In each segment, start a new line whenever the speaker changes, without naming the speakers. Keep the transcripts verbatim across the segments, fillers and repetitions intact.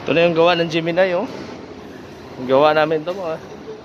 Ito na yung gawa ng Gemini, oh. Yung gawa namin ito, mga.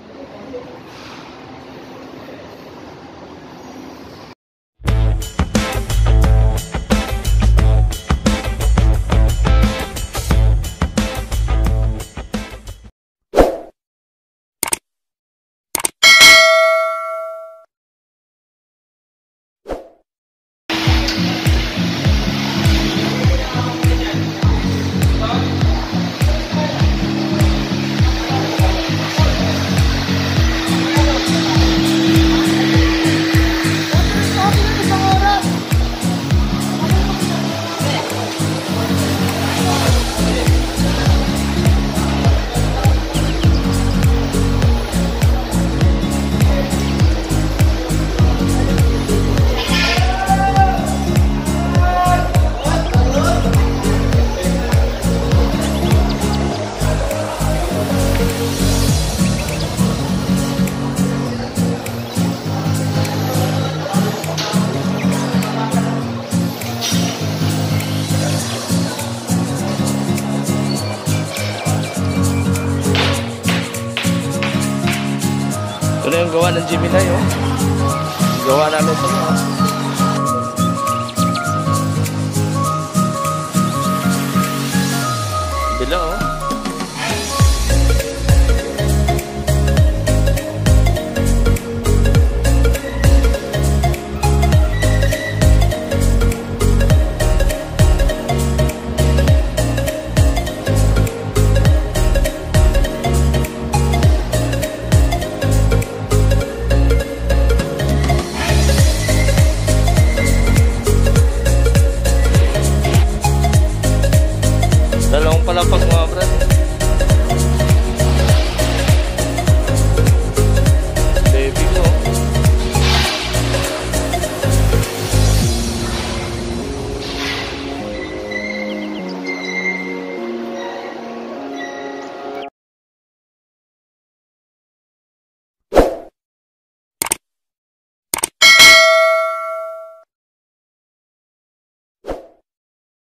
Ito na yung gawa ng Gemini, oh. Gawa namin ito, mga. Bila, oh. Dalawang palapag, mga brad.